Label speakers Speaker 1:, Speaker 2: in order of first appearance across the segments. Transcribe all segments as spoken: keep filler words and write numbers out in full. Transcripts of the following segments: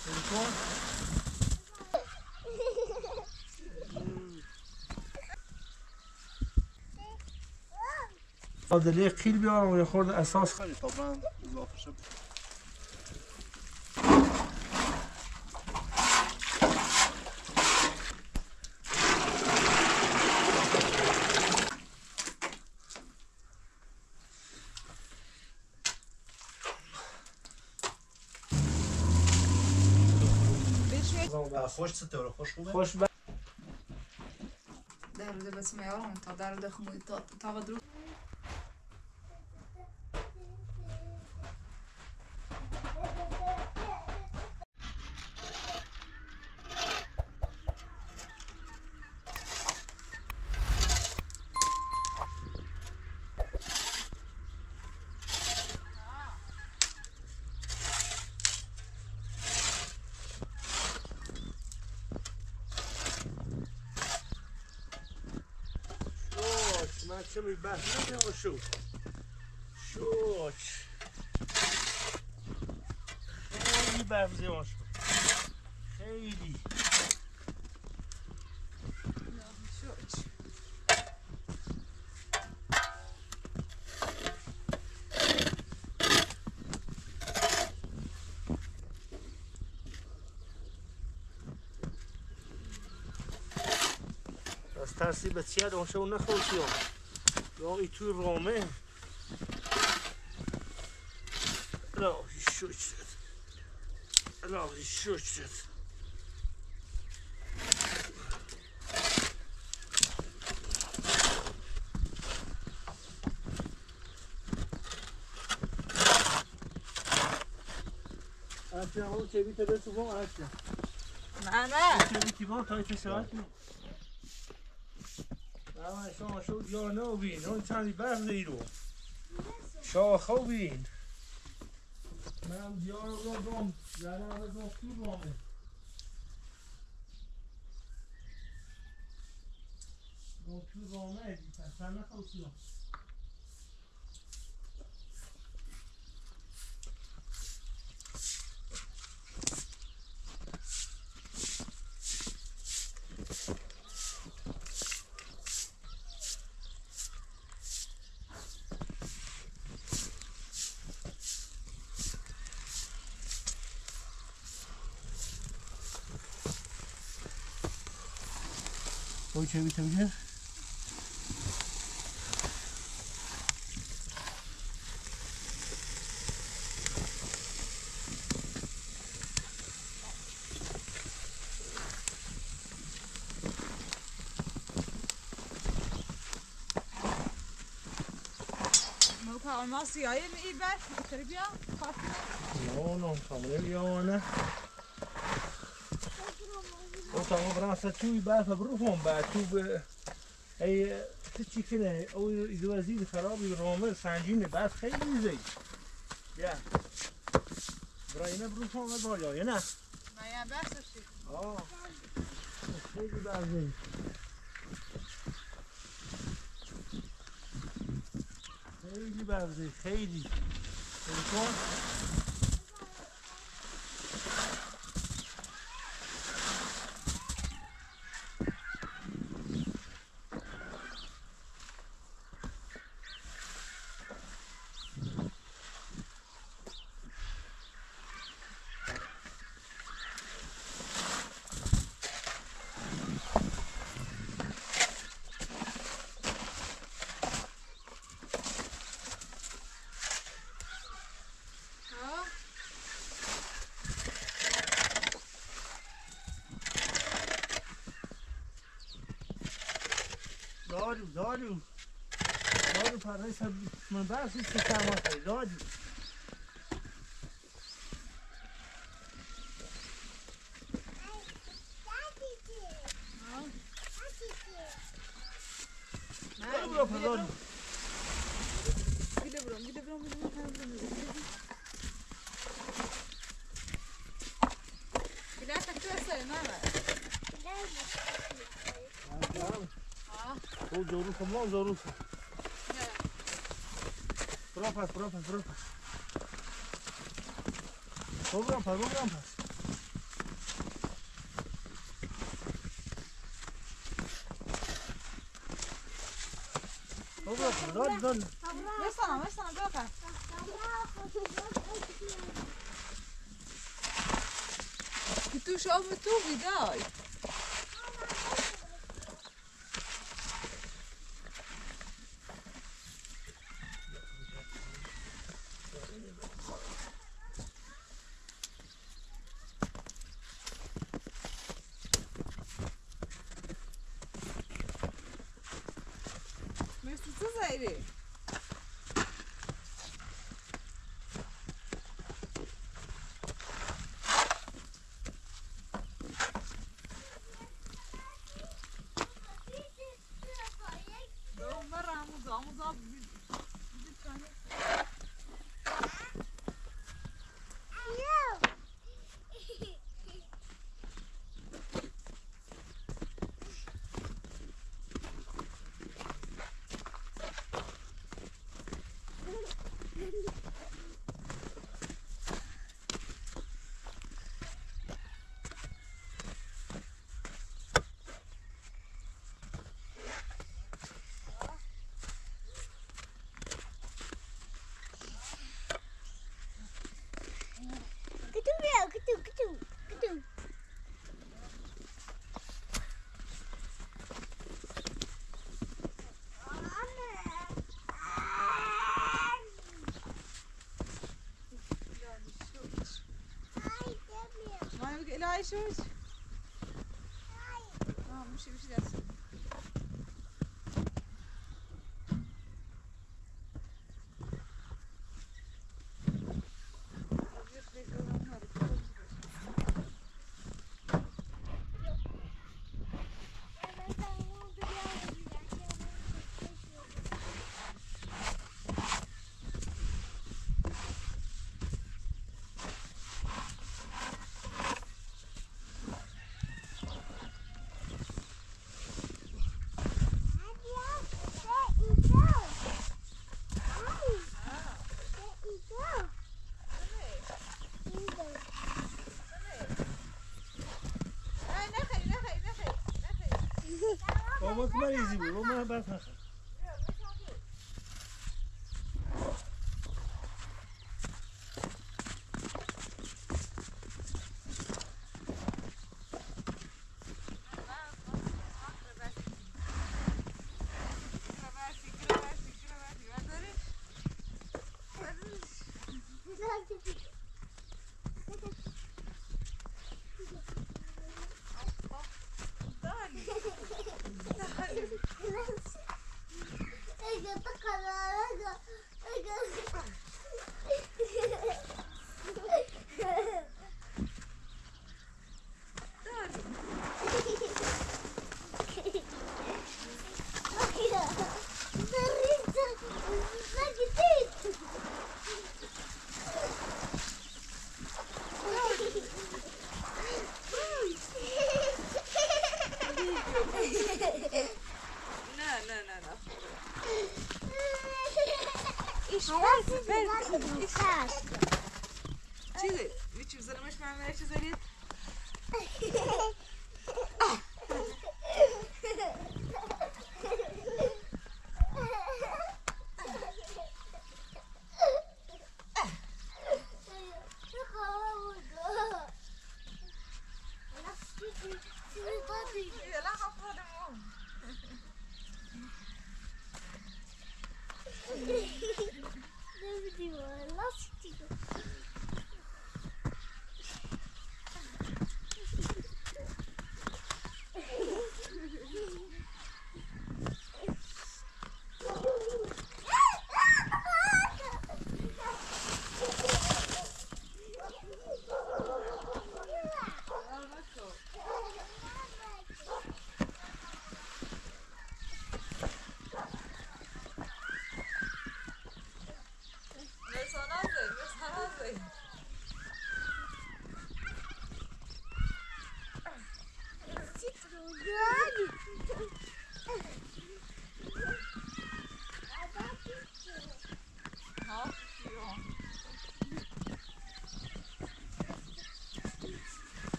Speaker 1: دلیه قیل بیارم و یه خورده اساس
Speaker 2: خیلی تا من اضافه شد.
Speaker 3: خوش ستاره خوش خوبه؟
Speaker 1: خوش ب...
Speaker 4: در روده بسیم یارم تا در روده خموی تا تا درو
Speaker 1: من چه می بحث نمیام شو شوچ خیلی برف زیان شد خیلی
Speaker 4: شوچ
Speaker 1: از ترسی به چیه دانشه و نخوشی هم یا ای توی رامه الهی شوچ شد الهی شوچ شد اشیا اون چه بیته به تو بام اشیا
Speaker 4: نه نه
Speaker 1: چه بیتی بام تا ایت ساعت نو اما شما شو یا نو بین اون چندی برف دیرو شما خوب بین من دیار رو دام زنم رو دام تو رامه دام تو رامه پس نخوصی هم Ôi chơi bị thương chứ.
Speaker 4: موقع ما سیاهی میبر تربیه کافی
Speaker 1: No, no, کامل یانه. او تا ما برام ستوی بعد بروحهم بعد تو به ای چی کنه او ایدوازی خرابی رامل سنجینه بعد خیلی زی. یا. برای نه بروحهم بالا یا نه.
Speaker 4: نه یا بسشی.
Speaker 1: آه. خیلی بعضی. خیلی بعضی خیلی. کن. دارو دارو دارو پرهای سب من برسی که سرمان خیلی دارو دارو برو پر دارو
Speaker 4: بیده برم بیده برم بیده برم بیده تکتو اصلا نه
Speaker 1: او زورو کمون زورو پروپاس پروپاس پروپاس پروگرام پروگرام پس بروح دول دول
Speaker 4: ويستنى ويستنى بروكا كتو شو بتو بداي Mesut Zeyri. مرة عمود عمود لا يشوش اه مشي مشي درس
Speaker 1: بابا مریضی بود بابا بس نخور چیزی میچی بزنمش من میشه زنید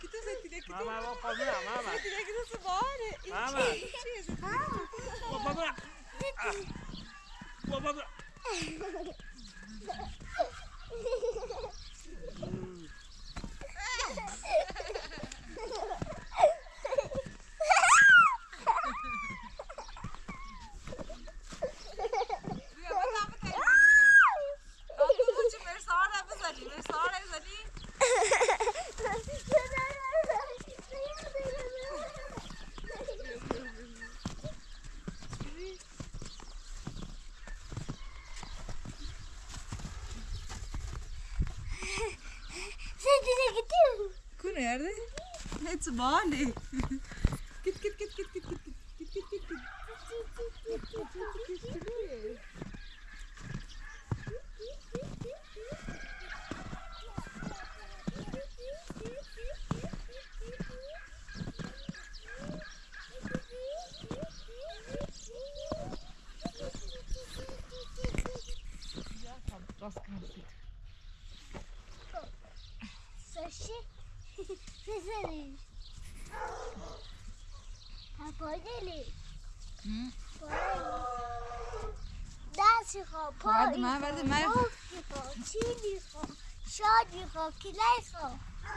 Speaker 4: كده زيتي ده كده
Speaker 1: ماما بابا بلا ماما
Speaker 4: زيتي ده كده صباعي
Speaker 1: ماما
Speaker 4: شيء زيتي
Speaker 1: بابا بلا بابا بلا
Speaker 4: كونه يرده هيت صباعي كت كت كت كت كت كت كت كت
Speaker 2: Sashi, fizeli. Papodeli. دستی خواه
Speaker 4: بعد ما بعد ما
Speaker 2: مفتی خواه چیلی خواه شادی خواه کلی خواه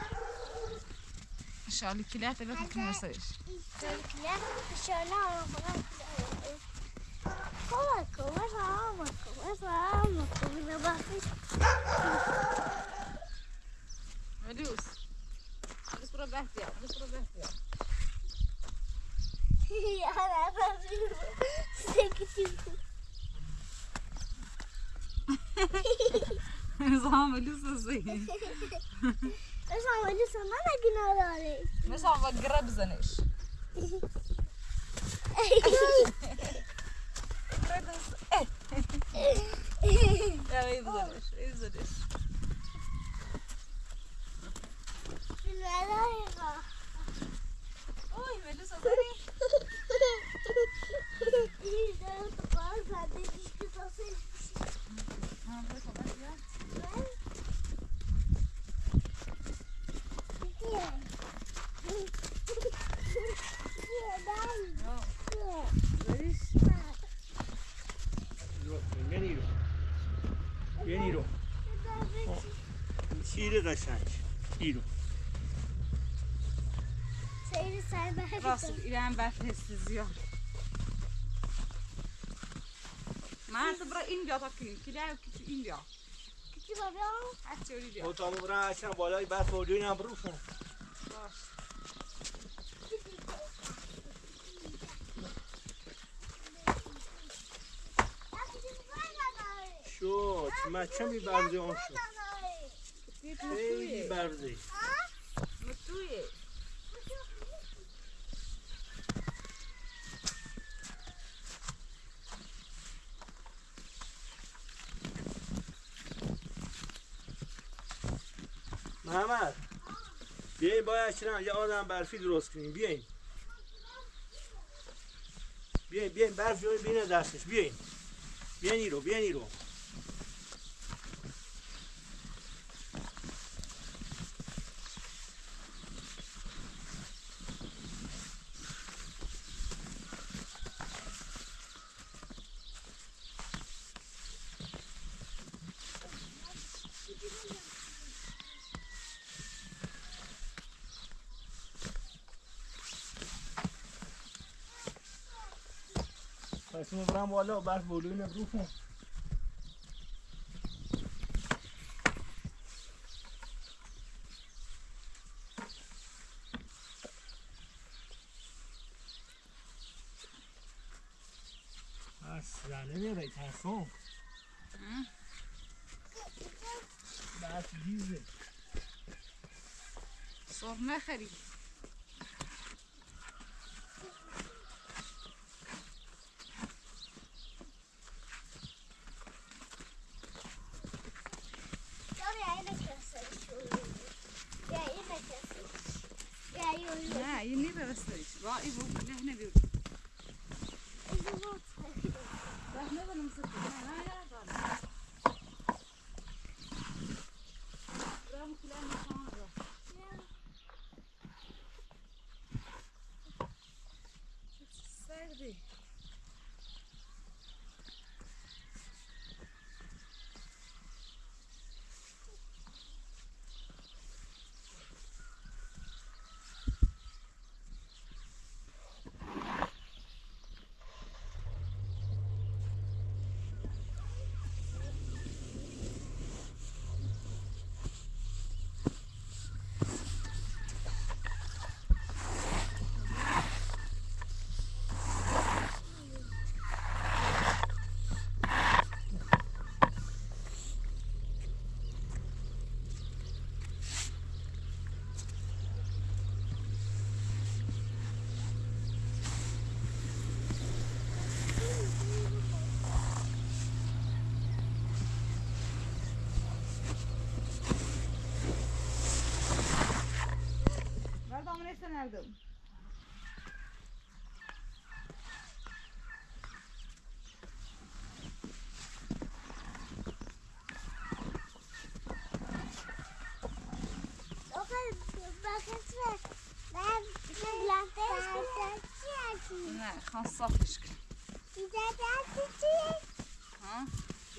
Speaker 4: شالی کلیات بخو کنار سرش
Speaker 2: کلی شاله آرام برام کمک کن برام کن برام کن نبافی
Speaker 4: ملوس ملوس برو بحثیا ملوس برو بحثیا
Speaker 2: یا نبافی سکتی
Speaker 4: نظام ملوس ازاي
Speaker 2: اصلا ملوس ما نگنا داره
Speaker 4: مثلا وقرا بزنش يا يبزنش يبزنش
Speaker 2: الملايكة
Speaker 4: اوي ملوس ازاي
Speaker 2: ايه ده تقال بعدين مش كتصل
Speaker 4: ها بس بس يا
Speaker 1: Vieni رو vieni رو شیر قشنگ ایرو
Speaker 2: سیر سر بحث
Speaker 4: راسل الان بحث زياد ما اعتبره این بیا تا کنیم کلیه کتی این بیا
Speaker 2: کتی بابا
Speaker 4: حتی اولی بیا
Speaker 1: اتاقو برن اصلا بالای برف و دوی هم بروشون
Speaker 4: باش
Speaker 1: شد من چه میبرزی اون شد خیلی برزی
Speaker 4: متویه
Speaker 1: محمد بیاین باید چرا یه آدم برفی درست کنیم بیاین بیاین بیاین برف جوی بینه دستش بیاین بیاین ایرو بیاین ایرو پس ما برم بالا برف بلوی نبروفون اصلا نمیره ترسون برف گیزه
Speaker 4: صور نخری نه این نیبه بستریش با ای بود لحنه بیود لحنه بلیم سکر نه نه نه دارم برام کلان نشان را بردی nerede? Ne, خاصة فشكل. ها؟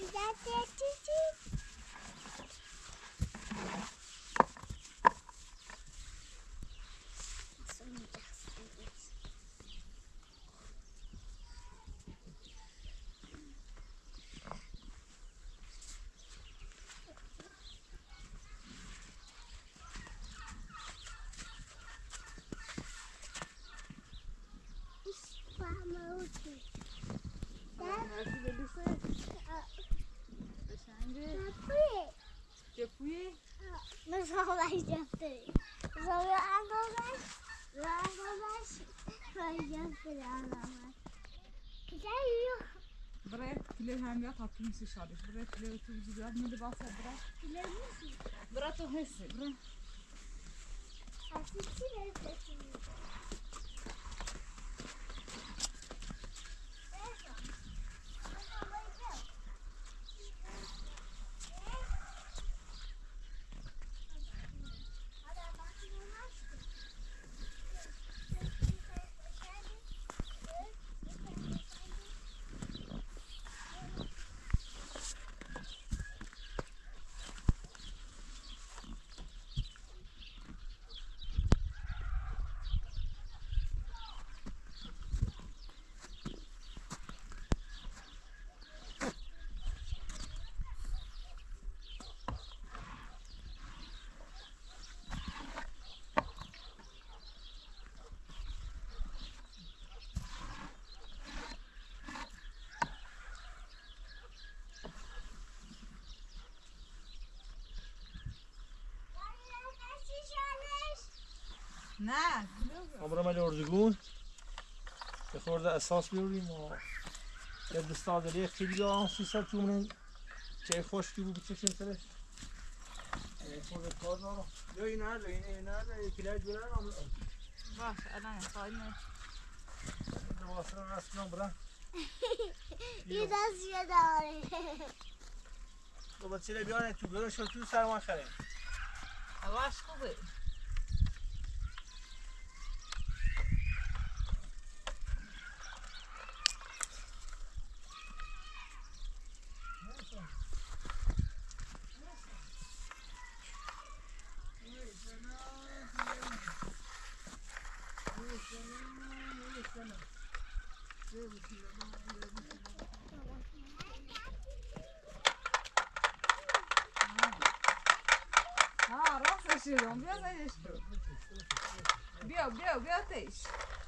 Speaker 4: Děkuji.
Speaker 2: Nezavoláš děvty. Zavoláš, zavoláš, děvty dáváš. Kde jo?
Speaker 4: Buraya kiler hem ya tatlı mısın şarış. Buraya kiler oturucu biraz ne de bahset bırak.
Speaker 2: Kiler misin?
Speaker 4: Bırak o hesi. Bırak.
Speaker 2: Artık kiler misin?
Speaker 4: نه
Speaker 1: عمرم الأردگون یه خورده اساس بیاریم و یه دستاد لیه خیلی آن سیصد تومنین چه خوشکی بود بچشیم سرش یه خورده کار دارم یا این هر این این هر یکی لای جوره هم
Speaker 4: باش الان خواهیم
Speaker 1: دواسه رو رسم کنم برم
Speaker 2: یه دست یه داره
Speaker 1: دو بچه لی بیانه تو برون شد تو سرمان خریم
Speaker 4: هواش خوبه ها راستش شدم بیا زیدش کن بیا بیا بیا تیش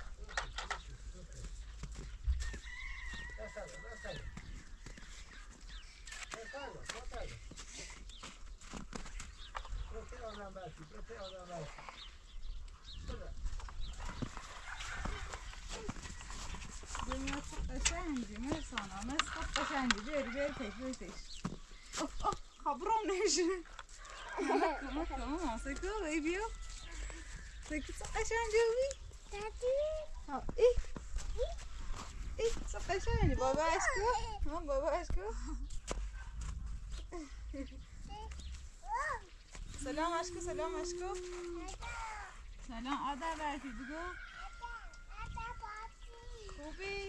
Speaker 4: دنیا çok قشنگی مرسانا مثل çok قشنگی بری بری تیش بری تیش اوف اوف خبرم نشه Tamam tamam sakın ey bia. Sakın çok قشنگی بی.
Speaker 2: دادی
Speaker 4: ها ای ای çok قشنگی بابا aşkı. Ha baba aşkı. Selam aşkı selam aşkı. Selam ada verdi bu. Kobi.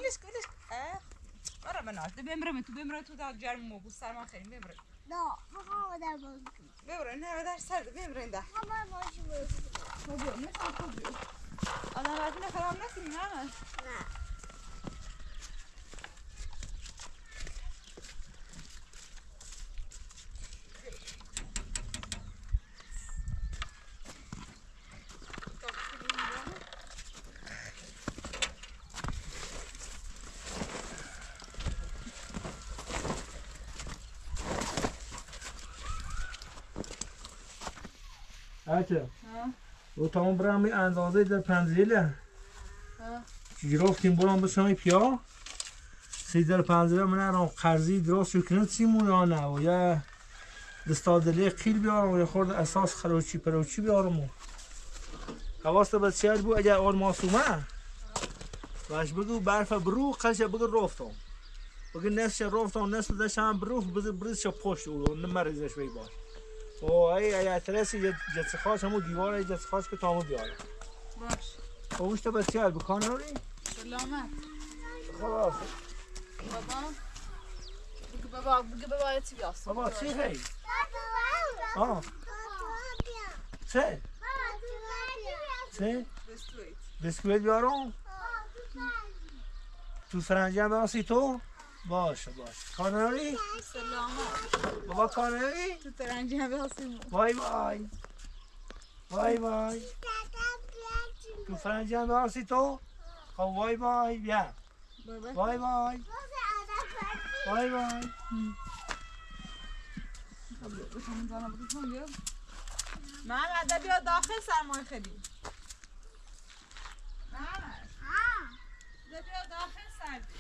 Speaker 4: کلیش کلیش برای من آرد بمیرم تو بمیرم تو در جرم مو بود سرمان خیلی بمیرم
Speaker 2: نه بخوام در بازی
Speaker 4: بمیرم نه در سرد بمیرم ده
Speaker 2: همه ماشی بازی
Speaker 4: خوبی مثل خوبی آدم وقتی نخرام نسیم نه
Speaker 2: نه
Speaker 1: بچه و تمام برام می اندازه در پنزیله گرفتیم برام بسیاری پیا سی در پنزیله من ارام قرضی درست کنید سیمون یا نه و یا دستادلی قیل بیارم و یا خورد اساس خروچی پروچی بیارم حواسته بسیار بود اگر آن ماسومه باش بگو برف برو قلش بگو رفتم بگو نصف رفتم نصف داشتم برو بگو بریزش پشت او نمریزش بی باش او ای ای اترسی جت خاص همو دیواره جت خاص که تامو بیاره
Speaker 4: باش
Speaker 1: اوش تو بسیار بکن روی
Speaker 4: سلامت
Speaker 1: خلاص
Speaker 4: بابا بگو بابا بگو بابا چی بیاست
Speaker 1: بابا چی هی آه چه چه
Speaker 4: بسکویت
Speaker 1: بسکویت بیارم تو فرنجم باسی تو باشه باشه کاناری
Speaker 4: سلامت
Speaker 1: بابا کاناری
Speaker 4: تو ترنجی هم بیاستیم
Speaker 1: وای وای وای وای تو فرنجم باسی تو خب وای وای بیا
Speaker 4: بابا
Speaker 1: وای وای وای وای
Speaker 4: بشم زنم بکشم بیا محمد بیا داخل سرمایه خیلی محمد بیا داخل سردی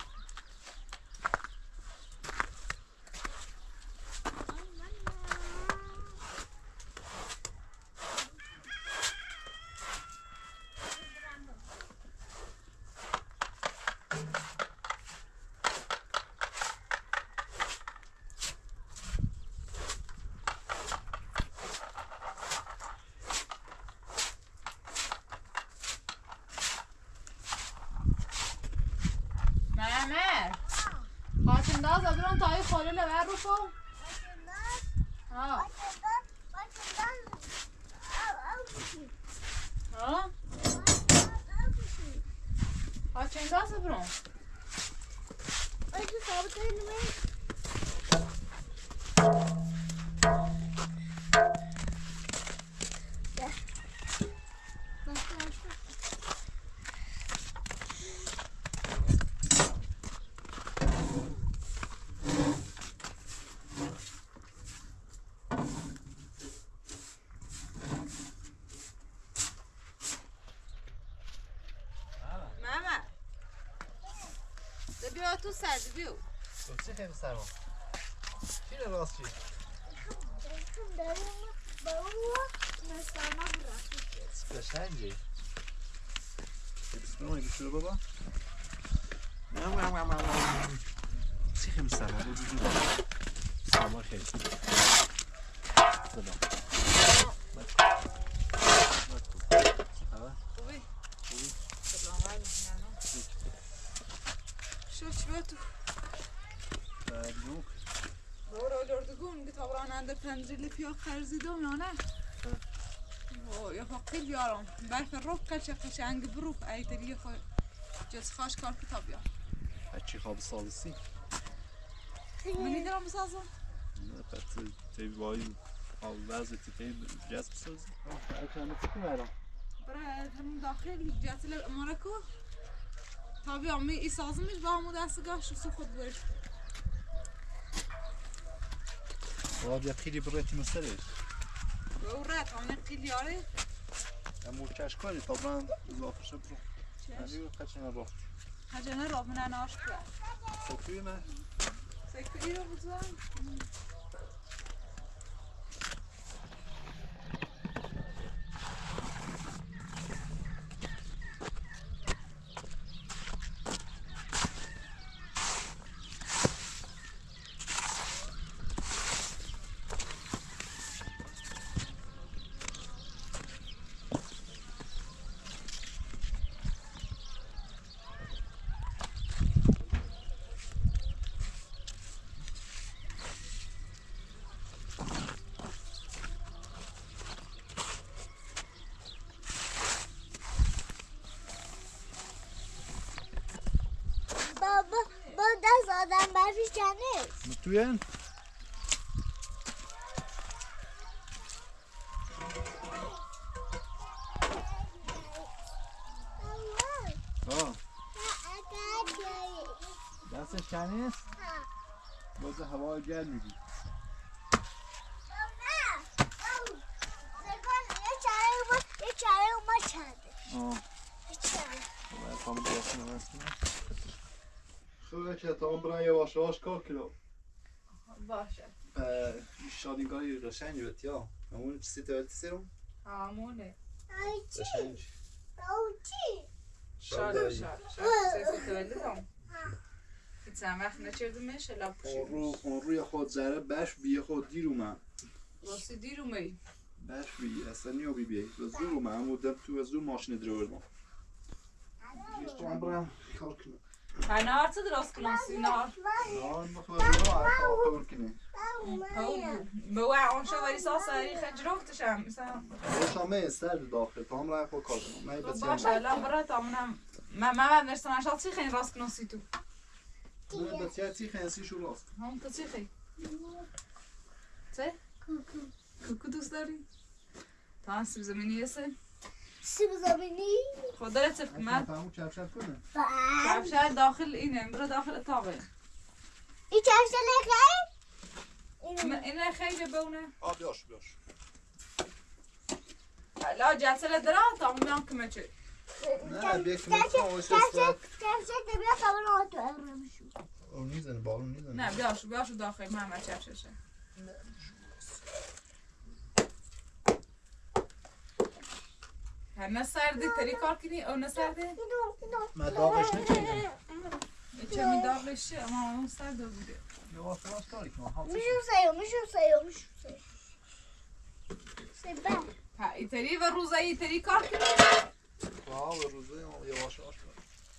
Speaker 4: خاطنداز برون تای خوره لبر رو کن ها ها خاطنداز برون
Speaker 2: Ayşe sabitleyin mi? Gel. Başla başla.
Speaker 4: بیا تو سردی بیو
Speaker 3: چه خیلی سرما چی رو راست چی؟
Speaker 2: Bakın darıma bavuğa mesama bırakmışız.
Speaker 3: قشنگه بسم الله بشوره بابا مام مام مام مام چی خیلی سرما رو بجور سرما خیلی سلام
Speaker 4: خوبی؟ خوبی؟ سلامت شو چی بیا تو؟
Speaker 3: بردوک
Speaker 4: دورا لردگو میگه تا بران اندر پنجلی پیا خرزیدم یا نه؟ یا حقیل بیارم برف رو قشه قشنگ برو ای تری خو جز خاش کار کتاب بیار
Speaker 3: هرچی خواب سالسی
Speaker 4: منی درام بسازم؟
Speaker 3: نه پس تی وای حال وضع تی تی جذب سازی اکنه چی میرم
Speaker 4: برای همون داخل جاتل اماره کو تا بیام می سازمیش با همون دستگاه شو خود برش
Speaker 3: واد یا خیلی برایتی مسئله
Speaker 4: او رات همین قلیاره
Speaker 3: اما چشکاری طبعا اضافه شد رو هنوی قچنه باخت
Speaker 4: حجنه را من ناش کرد
Speaker 3: سکوی نه
Speaker 4: سکوی رو بزن
Speaker 2: برفی جنس
Speaker 3: متوين؟ اه دستش کنیست؟ باز هوای گرم میگی
Speaker 2: یه چاره اومد چنده
Speaker 3: آه
Speaker 2: یه چاره
Speaker 3: باید خواهم بیاسم رو رسیم خوبه که تا اون برای یواش یواش کار کلو
Speaker 4: باشه
Speaker 3: شادینگاهی قشنگی بهت یا همون چیزی تولتی سیرم؟
Speaker 4: همونه
Speaker 2: ای چی؟
Speaker 3: قشنگ
Speaker 2: او چی؟
Speaker 4: شاد شاد شاد سیفو تولدم چند وقت نچردمش الا
Speaker 3: اون
Speaker 4: پوشیدمش
Speaker 3: رو اون روی خود زره بش بیه خود دیر اومد
Speaker 4: راستی دیر اومدی
Speaker 3: بش بی اصلا نیو بی بی و زور اومد همون دم تو از زور ماشین درو بردم جیش تو هم برم کار کنم
Speaker 4: ها نهار چه درست کنم سی نهار
Speaker 3: نهار بخواه از رو عرفا قول کنی
Speaker 4: قول به وعون شواری ساساری خجروفتشم مثلا
Speaker 3: روشامه سرد داخل تا هم رای خود کار کنم من بسیار
Speaker 4: باشه الان برای تامونم من من نرسان شاد چی خیلی راست کنم سی تو
Speaker 3: من بسیار تی خیلی شو راست
Speaker 4: هم تو چی خیلی چه؟ کوکو دوست داری؟ تا هم سیب زمینی هسته؟
Speaker 2: سیب زمینی؟
Speaker 4: خود داره چه من
Speaker 3: همون کفشت کنه
Speaker 2: بله
Speaker 4: کفشه داخل اینه برو داخل اتاقه
Speaker 2: این کفش نخیر؟
Speaker 4: اینه خیلی بونه
Speaker 3: آه بیاش بیاش
Speaker 4: لا جاتله درا تا میان کمه چه
Speaker 3: نه بیا که
Speaker 2: کفش
Speaker 3: میتونم اوش
Speaker 2: کفش
Speaker 3: استاد
Speaker 2: کفش دبیا قبل آتو ارمشو
Speaker 3: اون نیزنه بالون نیزنه
Speaker 4: نه بیاشو بیاشو داخل محمد چپششه نه سردی تری کار کنی او نه سردی
Speaker 2: اینو اینو
Speaker 3: من داغش نکنیم
Speaker 4: چه می داغش اما اون سرد بوده
Speaker 3: یواش یواش کاری کنم
Speaker 2: میشو سیو میشو سیو میشو سیو سیبه
Speaker 4: ها ای تری و روزایی تری کار کنی
Speaker 3: واه و روزه یواش یواش کاری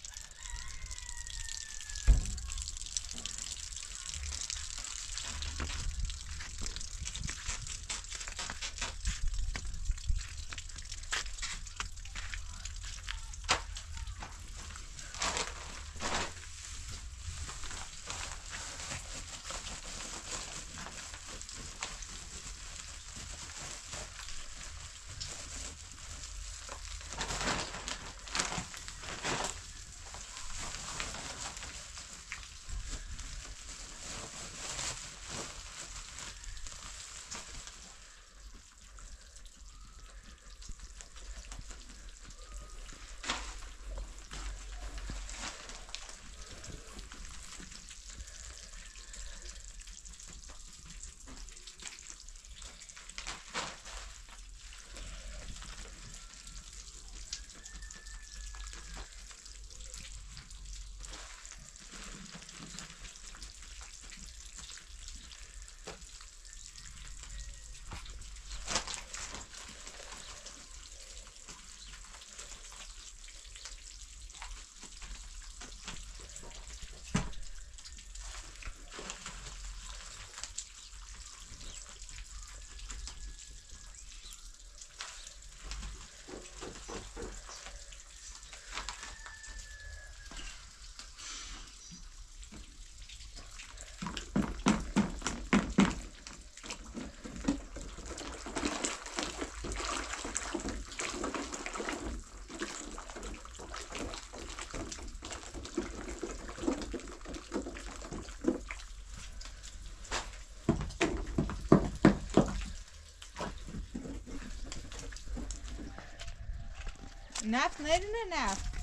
Speaker 4: نفت نرینه نفت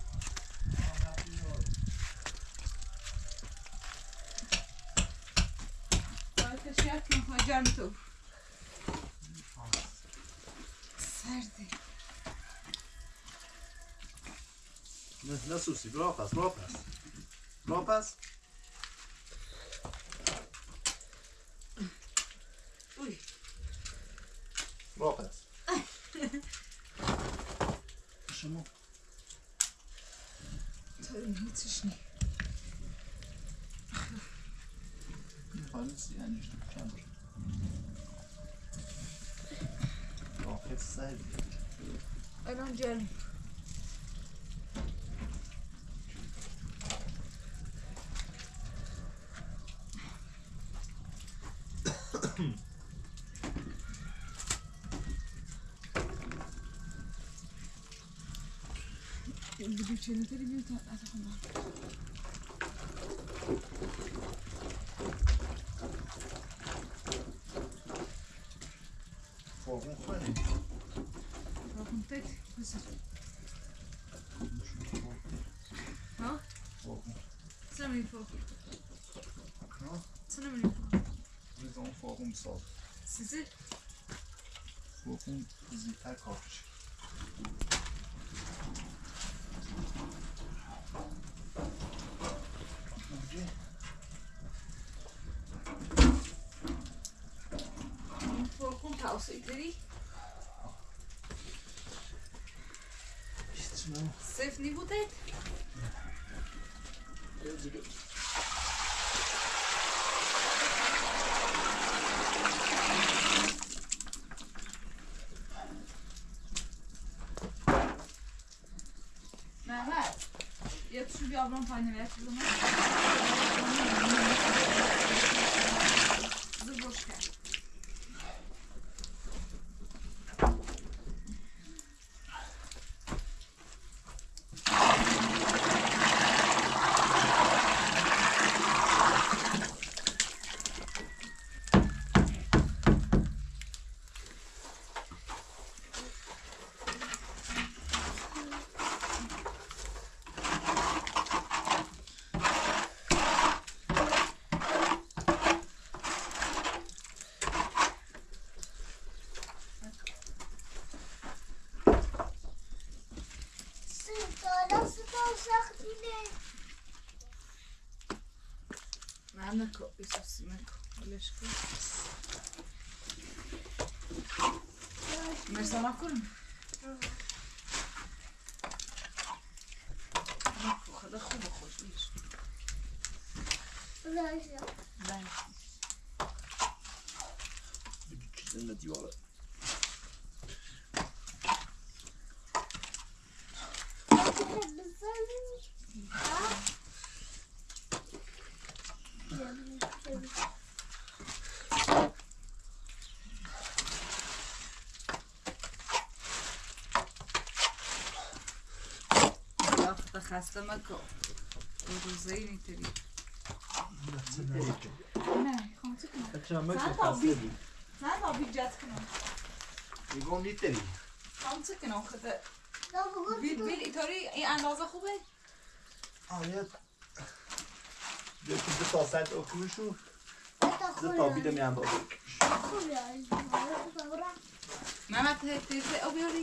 Speaker 4: باید شرط مخواجم تو سرده
Speaker 3: نه نه سوسی برا پس برا پس برا پس
Speaker 4: اوی
Speaker 3: برا پس شما
Speaker 4: تو این هیچش نی
Speaker 3: میخوایم سیانیش کم باشه داخل سردی
Speaker 4: الان جرم الفيديو تشيل تري بيوت أتخنى
Speaker 3: فوقون خانه
Speaker 4: فوقون تت بس ها
Speaker 3: فوقون
Speaker 4: سلام فوق
Speaker 3: ها
Speaker 4: سلام فوق
Speaker 3: بزن فوقون صاف
Speaker 4: سيزي
Speaker 3: فوقون زیتر کارش
Speaker 4: فوقون تاوسي تري سيف نيبوتت Mehmet, yat şu bir ablam payını ver o zaman. Zır boş gel. Mehmet ko, Yusuf Mehmet ko. Leş ko. Mersana kurun. Mako, خدا خوب و خوش بیش.
Speaker 2: Burası.
Speaker 4: Ben.
Speaker 3: چیزن ندیواره
Speaker 4: Ya da خسته مکو. روزه ای نیتری. نه، خواهد کنم.
Speaker 3: بچه همه که
Speaker 4: ساعت
Speaker 3: خسته
Speaker 4: آبی.
Speaker 3: بود
Speaker 4: ساعت آبی جات کنم.
Speaker 3: میگم نیتری
Speaker 4: خواهد کنم خدا.
Speaker 2: Ya bu
Speaker 4: بیل بیل ایتاری این اندازه خوبه؟
Speaker 3: آره یکی دو تا ساعت اکروشو
Speaker 2: kadar
Speaker 3: دو تا بیده می اندازه
Speaker 4: محمد تیزه او بیاری؟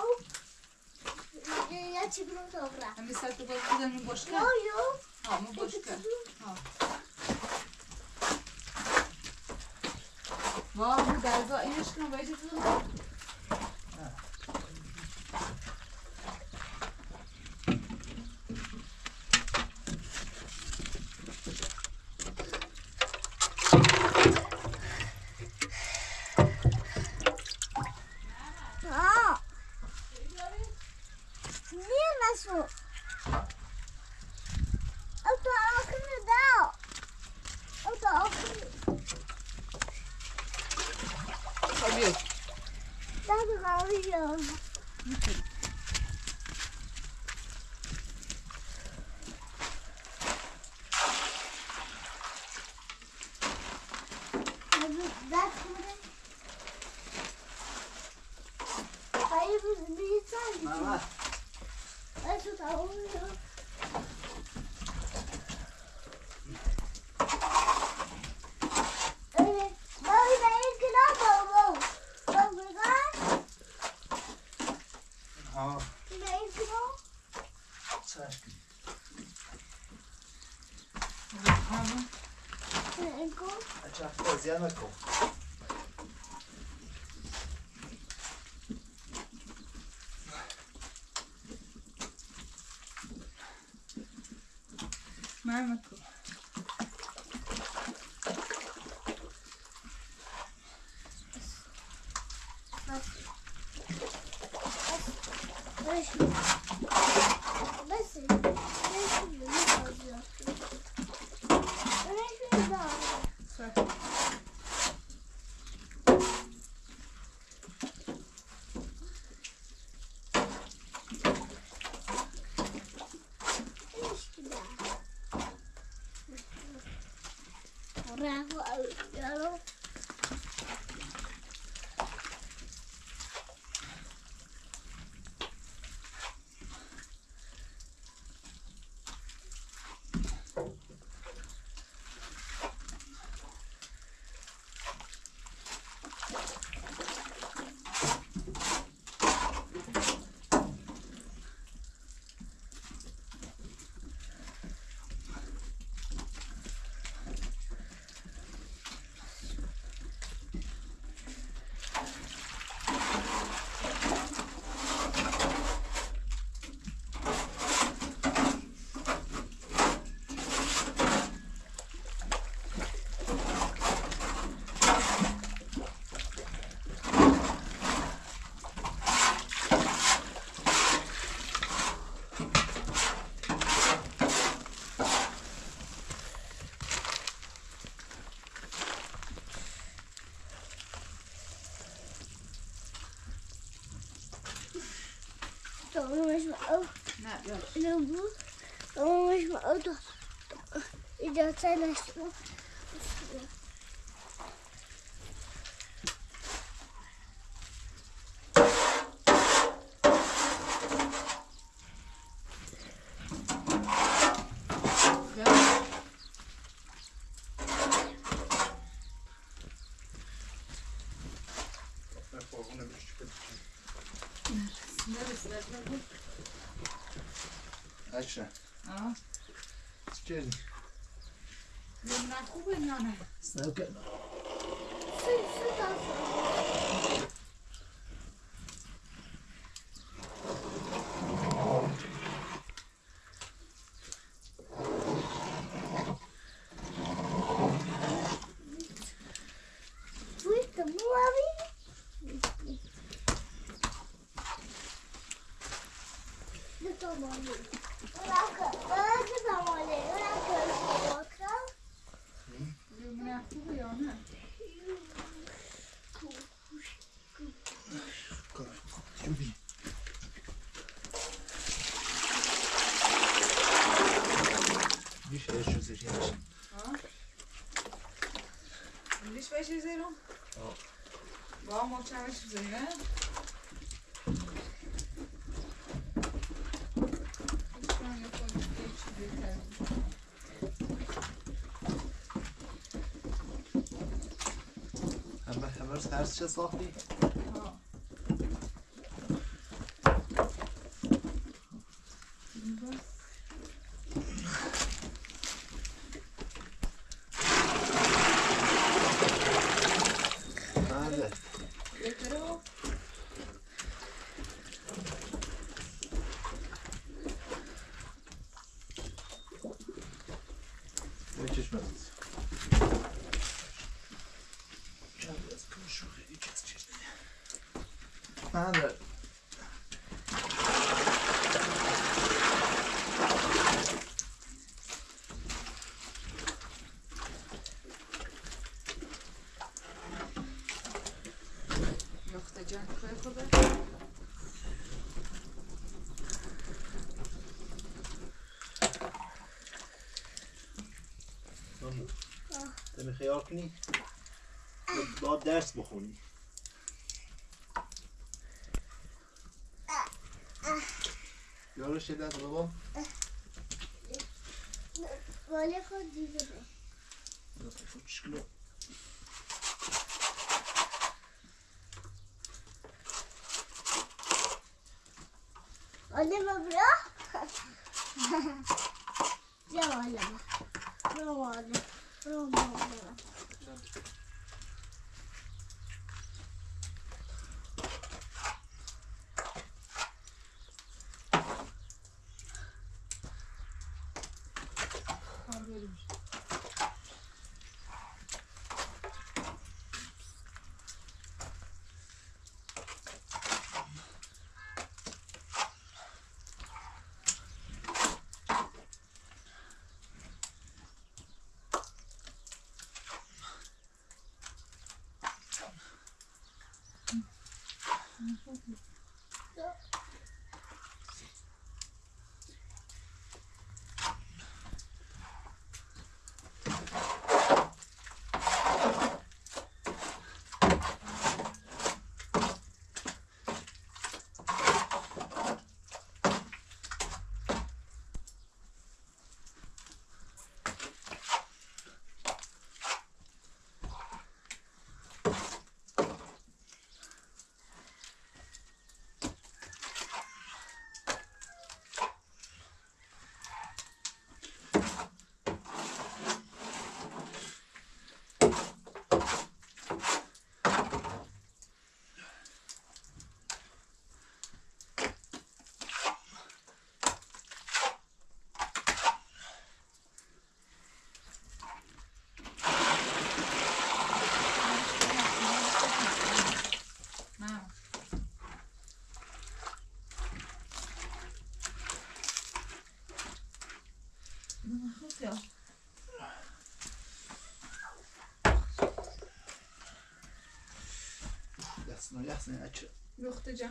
Speaker 2: Ya çıkıyor sonra.
Speaker 4: همی ساعت باید بودم این باش
Speaker 2: Yo
Speaker 4: کن؟
Speaker 2: yo.
Speaker 4: ها مو باش کن ها واه مو درزا اینش کنم باید تو
Speaker 2: Ha. Niye nasıl? O da akını da. O da akını.
Speaker 4: Tabii.
Speaker 2: Daha da kalıyor. Hayır biz bir insan gibi.
Speaker 3: Mehmet
Speaker 2: Ay şu da oluyor. Evet. Böyle ilgilen baba. Baba.
Speaker 3: ها
Speaker 2: Ne ilgilen?
Speaker 3: چشم
Speaker 2: Ne ilgilen?
Speaker 3: بچه بازی نکن
Speaker 4: محمد کو
Speaker 2: Beş mi? Beş mi? Beş mi? Ne olacak? Beş mi daha?
Speaker 4: سر
Speaker 2: Bravo, yaro. Toma mais mal. Não vou. Toma mais mal. E já sai na sua.
Speaker 3: عشرة
Speaker 4: اه
Speaker 3: سجلني
Speaker 4: من خوبه نه نه
Speaker 3: سنوكا
Speaker 4: من خوبه یا نه
Speaker 3: شوفي ليش ايش شو زي
Speaker 4: اه ليش فايش زيرو اه با ما چمش زیره
Speaker 3: همه همه ترس چه ساختی؟
Speaker 4: ها
Speaker 3: بله
Speaker 4: بهتره
Speaker 3: به چشم بزنید چند از کمشو خیلی کس چشم بله
Speaker 4: نقطه جان خیلی خوبه
Speaker 3: مامو دمی خیال کنی باید درس بخونی یارو شده از بابا
Speaker 2: ولی خود دیگه
Speaker 3: چشکلو
Speaker 2: ولی ببرا یا والا برو والا برو والا
Speaker 4: خوب یا
Speaker 3: Jasno, jasno, açı.
Speaker 4: Yoxtacam.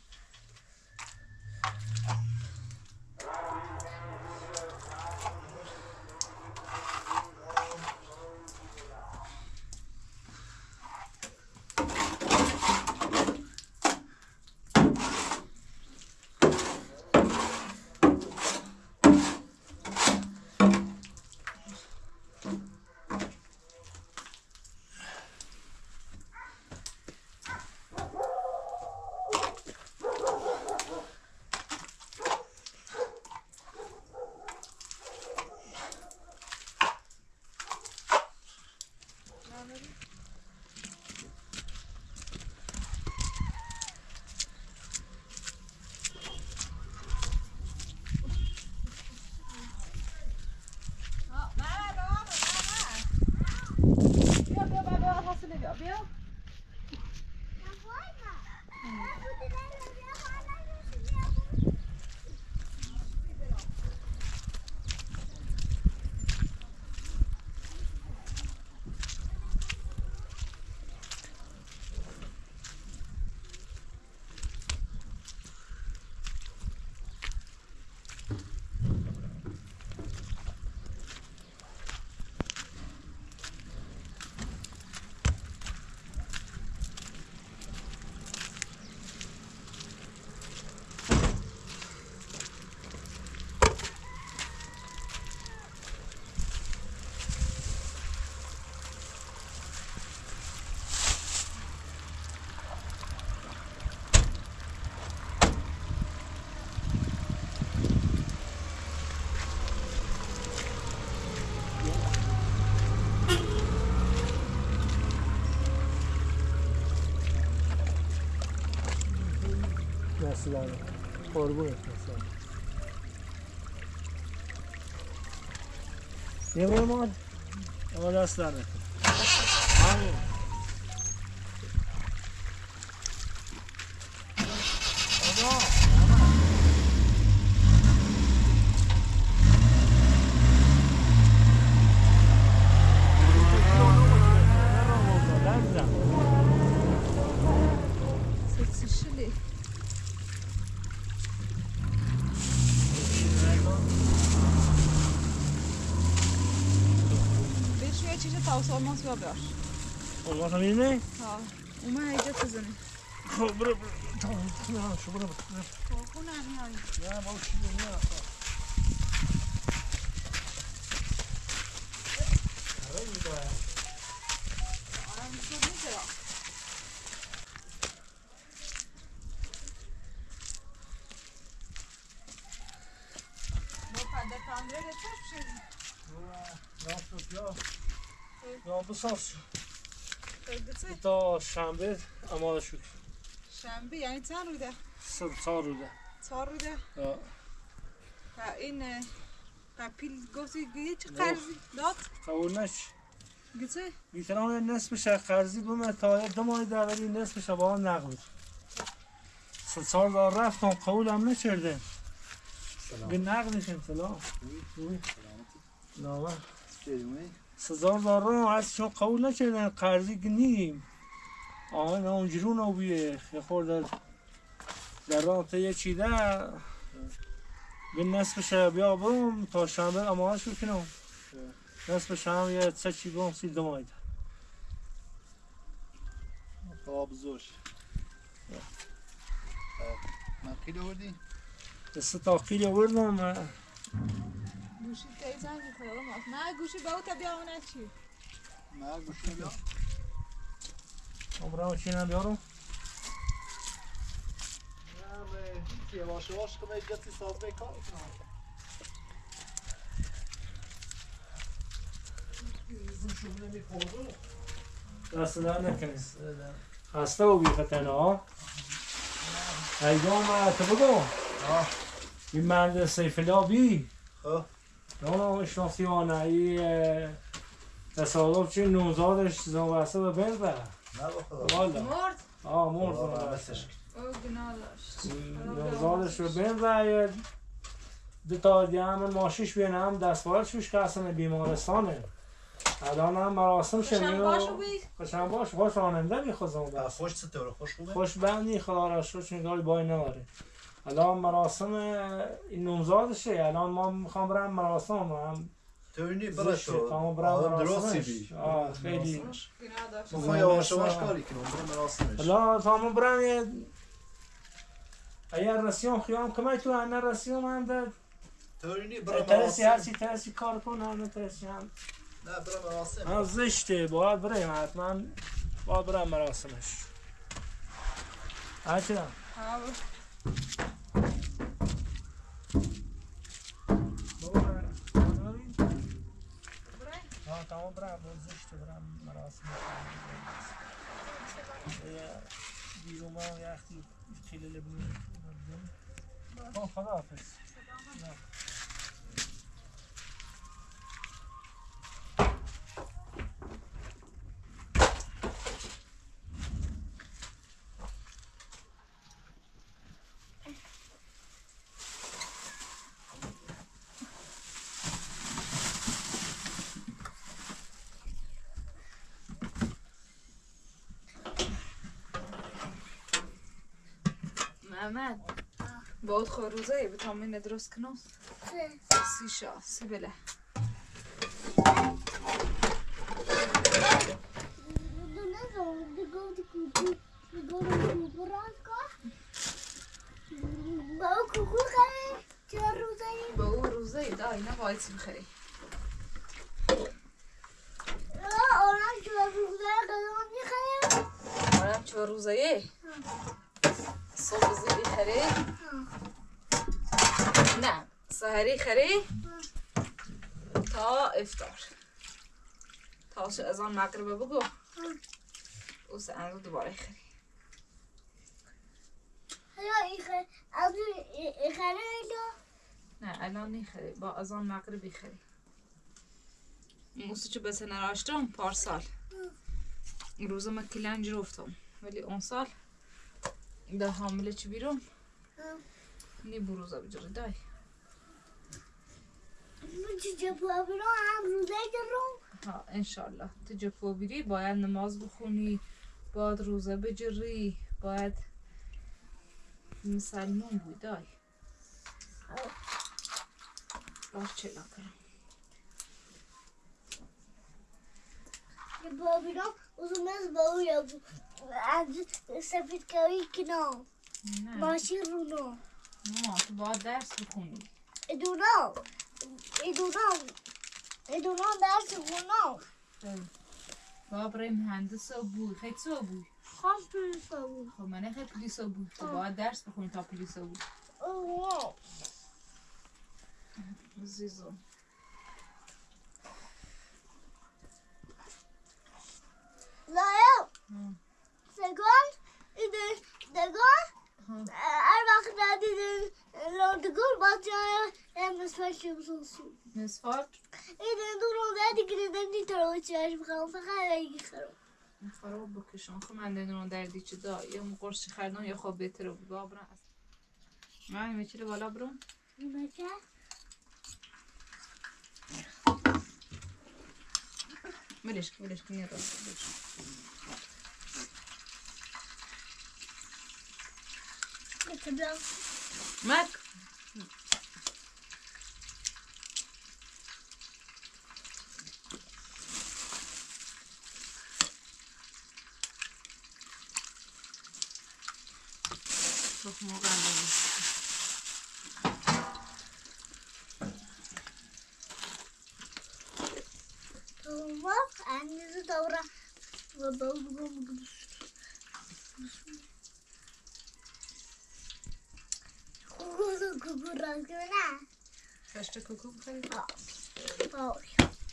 Speaker 1: مثلا قربونت مثلا یه برمان اما دست در نکن همون
Speaker 4: olmaz baba.
Speaker 1: Olmaz mı yine?
Speaker 4: Ha. Uma هيجي تزني.
Speaker 1: خب برو برو. tamam şu buraya bak.
Speaker 4: Korkuna yani.
Speaker 1: Ya bak şimdi ya. Arayı da.
Speaker 4: Aram sorunu da. Bu kadar tamire de çok şey.
Speaker 1: Ne yaptık ya? Ya bu sas.
Speaker 4: Kırgıtı.
Speaker 1: تا شنبه آماده شد.
Speaker 4: شنبه یعنی چند روزه؟
Speaker 1: سه چهار روزه.
Speaker 4: چهار روزه؟
Speaker 1: آه.
Speaker 4: و این قپیل گفتی گیه چه قرضی داد؟
Speaker 1: قبول نش.
Speaker 4: گیته؟
Speaker 1: میتونم نصفش قرضی بوم تا دو ماه دوری نصفش با هم نقد. سه چهار دار رفتم قبول هم نکرده. به نقدش سلام. نه. سزار دارم از چون قبول نکردن قرضی نیم آه نه اونجورون رو بیه خورده در رابطه یه چیده به نصفش بیا برم تا شنبه اماهاش بکنم نصفش هم یه سه چی برم سی دو مایده
Speaker 3: آب زوش من کیلی بردی؟
Speaker 1: سه تا کیلی بردم
Speaker 4: گوشی تیزن که خیالم هست نه گوشی به او تا بیا اونه چی؟
Speaker 3: نه گوشی بیا
Speaker 1: برام چی نمیارم؟
Speaker 3: نه یواش یواش کنه اینجا سی ساز بکار کنم
Speaker 1: دست در نکنید خسته و بیختنه ها ایدام تو بگو این مرد سیفلابی نه نه اشناسی آنه ای تصادف چه نوزادش زنبسته به برده
Speaker 3: نه بخدا
Speaker 1: والا
Speaker 4: مرد؟
Speaker 1: آه مرد
Speaker 3: بسش
Speaker 4: او گناه داشت
Speaker 1: نوزادش به برده دو تا دیگه هم ماشیش بینم دستوارشوش که اصلا بیمارستانه الان هم مراسم شمیو خوشم باش خوش آننده بی خوزم بس
Speaker 3: خوش چطوره خوش خوبه؟
Speaker 1: خوش بندی خدا را شکر چنگالی بای نواره الان مراسم این نومزادشه الان ما میخوام برم مراسم هم
Speaker 3: تونی برای تو
Speaker 1: آدم
Speaker 3: درستی بی
Speaker 1: آه خیلی
Speaker 3: ما یواش یواش کاری کنم برای مراسمش
Speaker 1: الان تا ما برم یه اگر رسیام خیام کمی تو همه رسیام هم در
Speaker 3: تونی برای
Speaker 1: ترسی
Speaker 3: مراسم
Speaker 1: هرچی ترسی کار کن همه ترسی هم
Speaker 3: نه برای مراسم
Speaker 1: هم زشته باید بریم حتما باید برم مراسمش هرچی دم بابا بریم ها تمام برم زشته برم مراسمش بیرون ما یه اختی خیلی لبنی خدا حافظ
Speaker 4: محمد باید خروزه ویتامین درست کنم سی شا سی بله
Speaker 2: با کوکو خری چه روزایی؟
Speaker 4: با او روزه دایی نه باید سی بخری
Speaker 2: آنم چه روزایی قدام میخریم؟
Speaker 4: آنم چه روزه صبح زیدی خری؟ نه سهری خری تا افطار تا از آن مغربه بگو او سه دوباره خری
Speaker 2: این خری از این خری ایلا؟
Speaker 4: نه الان نی خری با از آن مغربی خری موسی چه بسه نراشتم پارسال این روزا من کلنج رفتم ولی اون سال ده حامله چی بیرون نی بروزا بجره دای
Speaker 2: من چه جپا بیرون هم روزه جرم
Speaker 4: ها انشالله تو جفو بیری باید نماز بخونی باید روزه بجری باید مسلمان بوی دای باش چلا کنم
Speaker 2: جپا بیرون اوزم از باو یا از سفید کاری کنم
Speaker 4: نه
Speaker 2: ماشین رونو
Speaker 4: نه تو باید درس بخونی
Speaker 2: ادونا ادونا ادونا درس خونم
Speaker 4: با برای مهندس بوی خیلی سو بوی
Speaker 2: خواست پلیسا بود
Speaker 4: خب من خیلی پلیسا بود تو باید درس بخونی تا پلیسا بود
Speaker 2: اوه
Speaker 4: عزیزم
Speaker 2: لایا سگان ایده دگان هر وقت ندیدن لندگور بچه های مسفر شمسوسو
Speaker 4: مسفار
Speaker 2: ایده دو رو ندی گریدن نیتر چهش بخوام فقط ایگی خرم
Speaker 4: خراب بکشم خب من دنون دردی چه دا یا قرصی خردم یا خواب بهتره بود بابرم من میچیره بالا برون
Speaker 2: بچه
Speaker 4: ملش که ملش که نیاد
Speaker 2: بچه بیام
Speaker 4: مک تخم مرغ اندازه
Speaker 2: Bak annesi davra baba Kuku kuku razgına.
Speaker 4: Kaçta koku bخری؟
Speaker 2: Bak.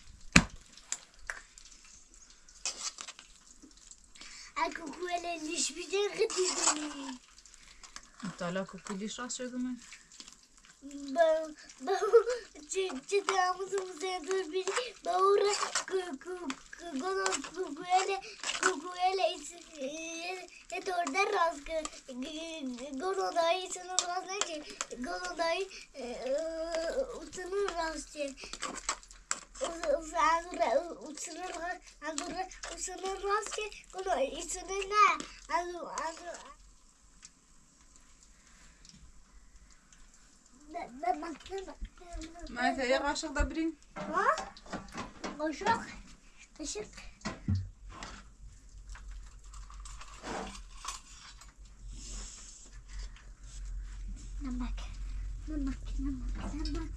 Speaker 2: Aku kuele liş bir şey gidiyordum.
Speaker 4: مطالعه کوکو لیش راست شده من
Speaker 2: با با چه چه داموزم زندور بیری با اون کوکو گلو کوکوله کوکوله ایش یه تورده راست که گلو دایی سنو راست نکه گلو دایی uçunun rastı. Uzanır, uçunun, andır, uçunun rastı. Bunu içinin ne? Andır, andır. Ne, ne bak, ne bak.
Speaker 4: ما هي قاشق دبرين
Speaker 2: Ha? Kaşık, kaşık. Namak, namak, namak, namak.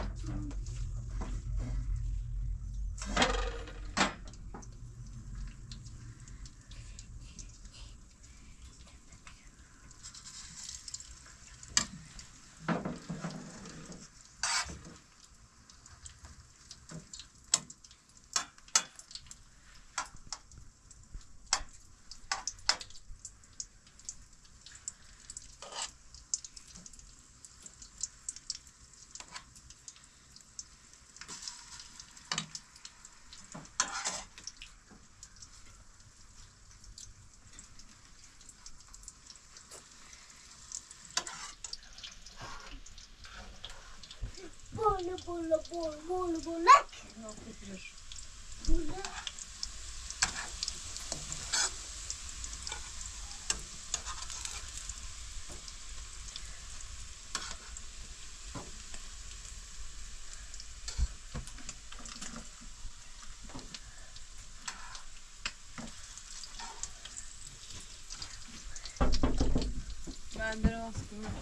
Speaker 2: Bolu, bolu, bolu, bolu, bolak. Bolu.
Speaker 4: من درست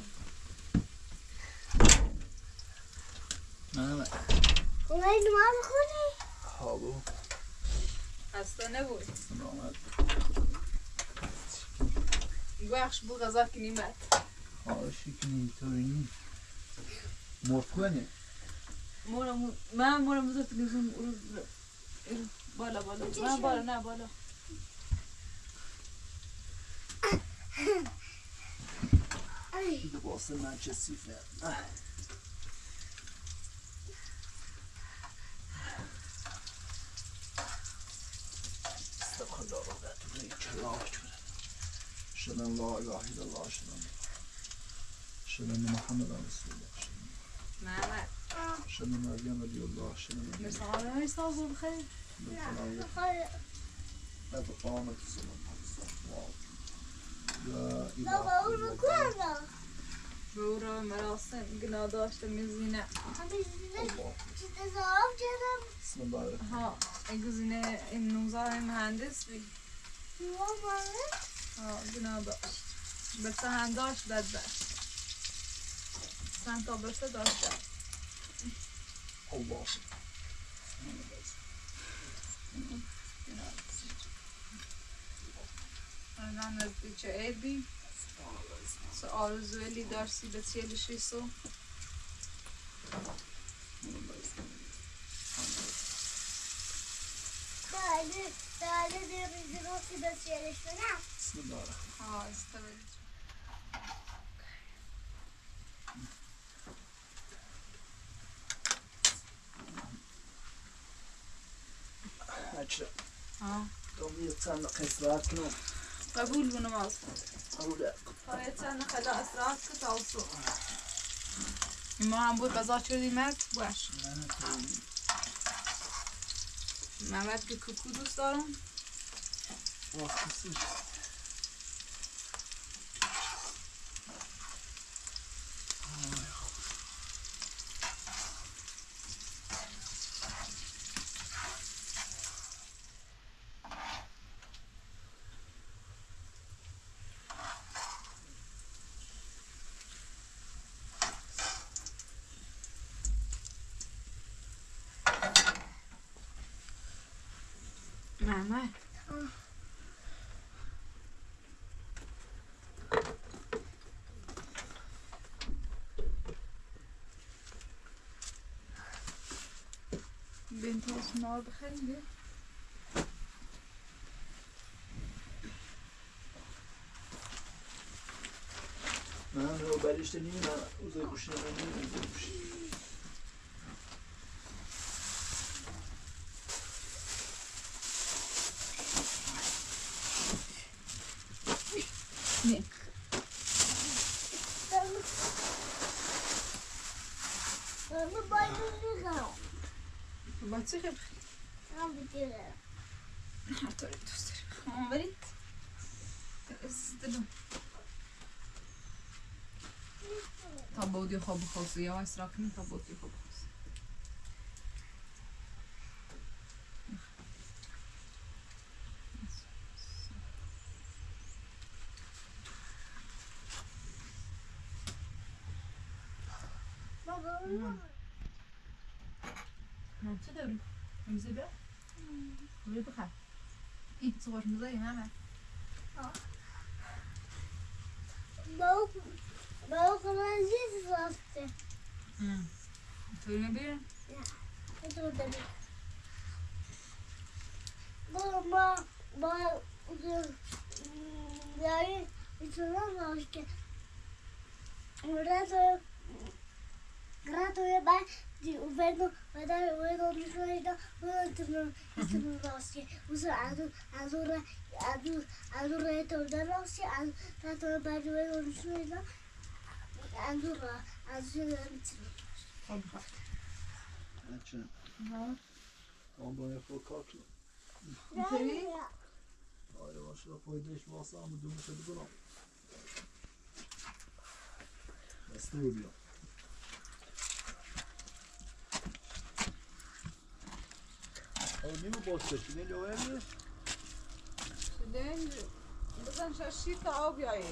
Speaker 3: نه
Speaker 2: Olay numara خونی.
Speaker 3: هابو
Speaker 4: اصلا نبود
Speaker 3: نامد
Speaker 4: بخش بو غذا که نیمت
Speaker 3: هاشی که نیتوینی مرکنه
Speaker 4: مورا من مورا مزا تلویزیون بالا بالا من بالا نه بالا
Speaker 3: ده باسه من چه سیفه استغفر الله و اتوب الیه کلاه کنه شدن لا اله الا الله شدن شدن محمد رسول الله
Speaker 4: محمد
Speaker 3: شدن مریم رضی الله شدن
Speaker 4: مثلا نمیستازو بخیر
Speaker 2: خیر.
Speaker 3: لا قامت الصلاة لا
Speaker 2: بابا
Speaker 3: اله
Speaker 2: اونو
Speaker 3: الا
Speaker 2: کن.
Speaker 4: بورا مراسم گنا داشته میزینه
Speaker 2: همین چیز زاب کردم.
Speaker 3: بسم الله الرحمن
Speaker 4: ها گزینه این نوزای مهندس بی
Speaker 2: بابا.
Speaker 4: ها گنا داشت برسه هم داشت داد داشت سن تا برسه داشت داد
Speaker 3: الله
Speaker 4: الان از بیچه عید بی سو آرزویلی دارسی به چیلشی سو
Speaker 2: Dale, dale de rizinosi da seleziona.
Speaker 3: بسم الله الرحمن
Speaker 4: ها استوید
Speaker 3: اجرا
Speaker 4: ها
Speaker 3: دوم یه چند قصرات کنم
Speaker 4: قبول بو نماز
Speaker 3: قبوله
Speaker 4: های چند خدا اسرات که تاوسو ما هم بود بزا چردی مرد باش محمد که کوکو دوست دارم
Speaker 3: واسه
Speaker 4: محمد بنت اسمار بخریم بیا
Speaker 3: من رو بریشت نیم من اوزای گوشی نمیم اوزای گوشی
Speaker 4: نه
Speaker 2: Dale, dale,
Speaker 4: بچه خیلی
Speaker 2: من بگیرم
Speaker 4: هر طوری دوست داری مامان برید استلم تا بودی خواب خواستی یا اسرا کنی تا بودی خواب خواستی
Speaker 2: بابا
Speaker 4: نه چه داری؟ میزه بیا؟ روی بخر این صغاش میزه یه همه
Speaker 2: بابا بابا من زیست راسته
Speaker 4: توی نبیرم؟
Speaker 2: نه تو داری بابا ما با یعنی میتونم راسته Grato, grato je bij die uvedno, maar daar uvedno niet zo dat we toen toen was je, hoe ze aan aan zo aan zo aan zo het op de was je aan dat we bij de uvedno niet zo dat aan zo aan zo het.
Speaker 3: بچه
Speaker 4: نه
Speaker 3: آن باید خود کار کنم
Speaker 4: اینطوری؟
Speaker 3: آره باشه را پایدهش واسه هم دو میشه بگنام بسته رو بیام آره نیمه باز کشی نیلی آوه بیه
Speaker 4: شده اینجا بزن ششی تا آب بیایی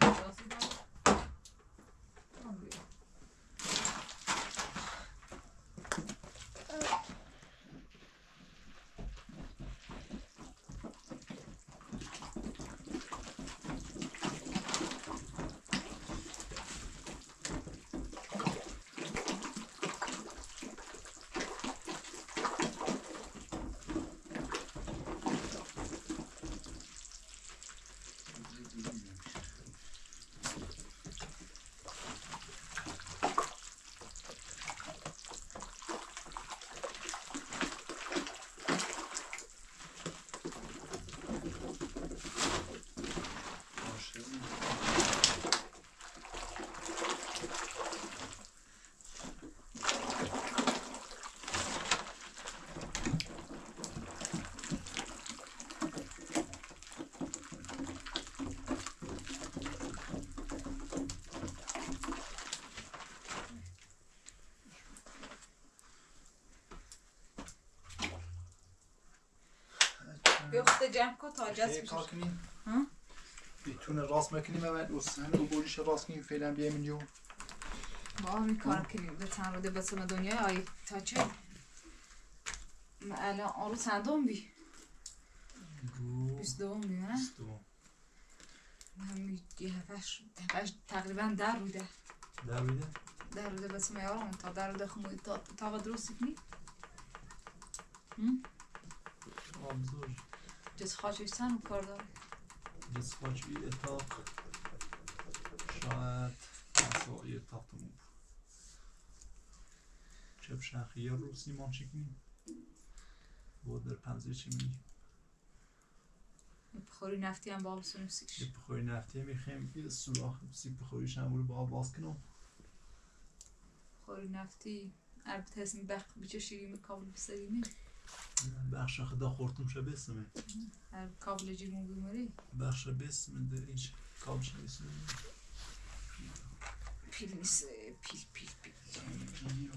Speaker 4: بیا خود جمع کن تا جذب
Speaker 3: خیلی کار
Speaker 4: بشه
Speaker 3: کنیم
Speaker 4: ها؟
Speaker 3: بیتونه راست میکنیم اول و سن و بولیش راست کنیم فعلا بیایم اینجا
Speaker 4: با همین کار کنیم به تن رو بسم دنیای آی تا چه الان آن رو چندم بی بیست دوم بی نه؟
Speaker 3: بیست دوم
Speaker 4: همین یه هفتش هفتش تقریبا در روده
Speaker 3: در بیده؟
Speaker 4: در روده بسم یارم تا در روده خمودی تا تا درست کنی
Speaker 3: آبزور
Speaker 4: جز خواهش سن کار داره
Speaker 3: جز خواهشوی اتاق شاید مسایی اتاق تموم چپ شخیه رو سیمان چکنیم بود در پنزه چی میگیم
Speaker 4: بخوری نفتی هم با آب سونیم سیکش
Speaker 3: یه بخوری نفتی میخوایم یه سوراخ سیب بخوریش هم رو با آب باز کنم
Speaker 4: بخوری نفتی البته اسم بخ بیچه شیریم کابل بسریم
Speaker 3: بخش خدا خورتم شه بسمه
Speaker 4: هر کابل جیرمون بیماری
Speaker 3: بخش بسمه در اینش کابل شه بسمه
Speaker 4: پیل نیست پیل پیل پیل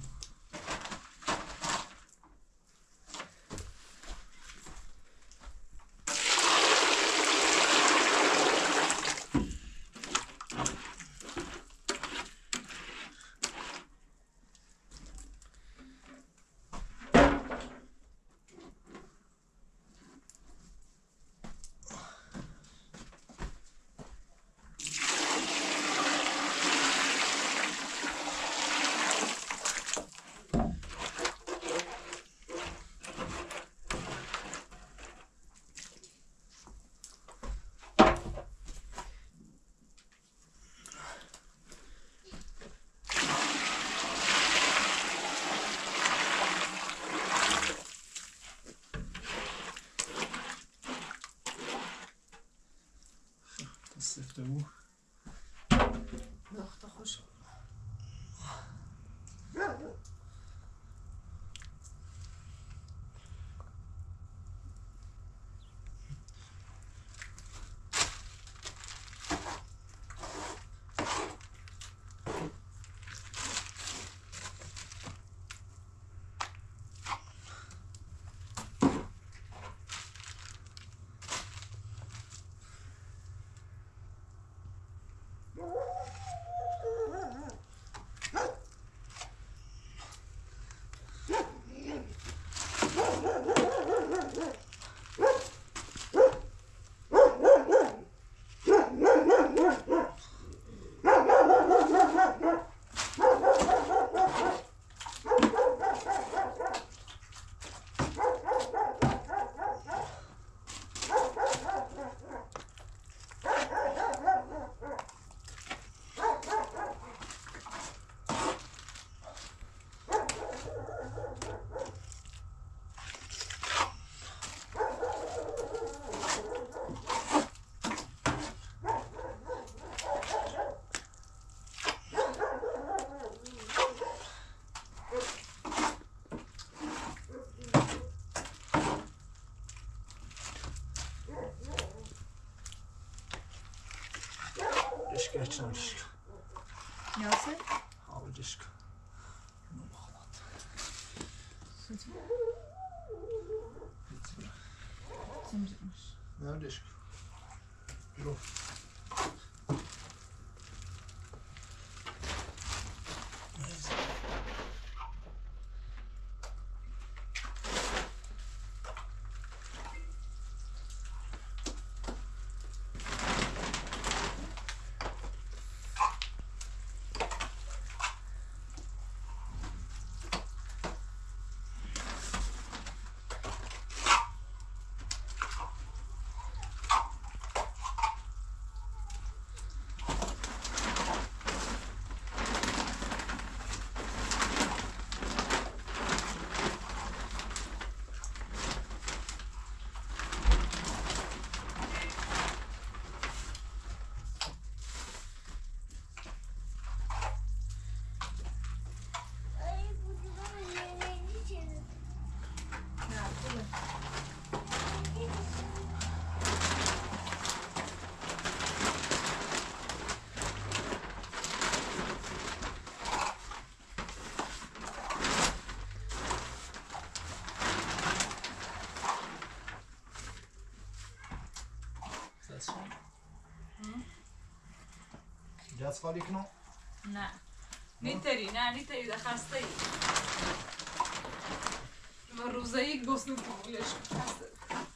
Speaker 3: سفته بود
Speaker 4: داخته خوش
Speaker 3: دشکه چنم دشکه
Speaker 4: یاسر
Speaker 3: آب دشکه اینو بخلات
Speaker 4: سوچه
Speaker 3: بیتونه
Speaker 4: سمجمش
Speaker 3: نه دشکه برو جاز خالی کنم
Speaker 4: نه نیتری نه نیتری ده خسته ای و روزه یک گسنو بگویش خسته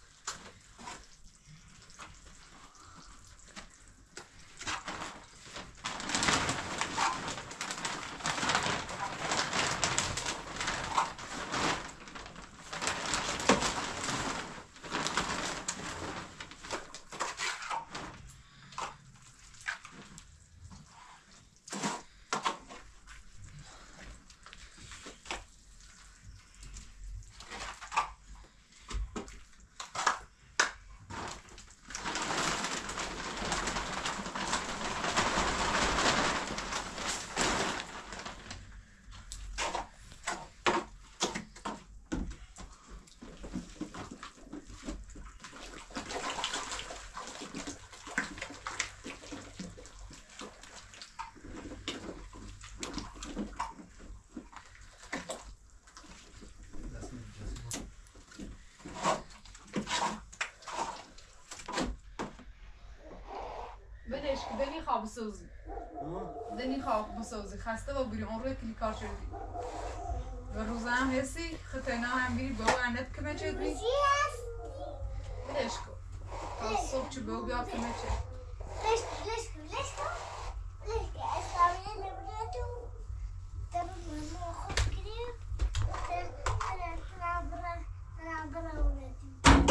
Speaker 4: بدش که دنی خواب بسازی دنی خواب بسازی خسته و بری اون روی کلیکار شدی و روزه هم حسی خطینا هم بیری بابا اندت کمه چه بی بدش کن تا صبح چه بابا بیاد کمه چه
Speaker 2: ليش ليش ليش ليش اسمعي اللي بناتو تبى ما اخذ كريم انا انا برا انا برا ولادي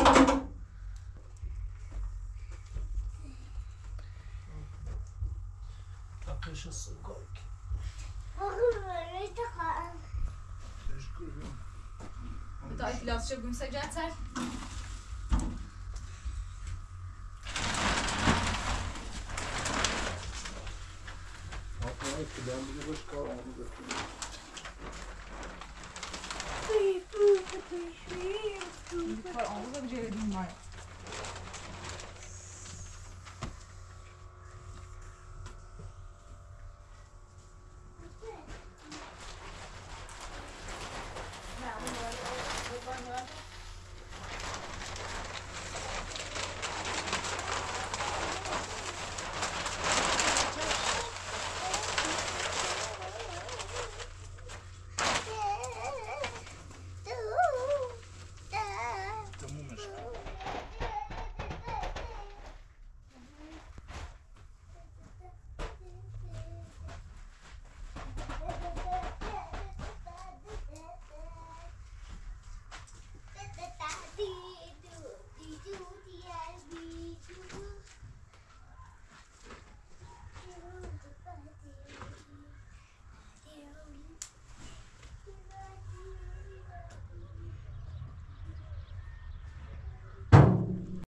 Speaker 1: تقيش السكر
Speaker 2: بقول ليش تقع
Speaker 4: بتاعي فلاس شو بمسك جاتر کار آموزه بجه دیم مایا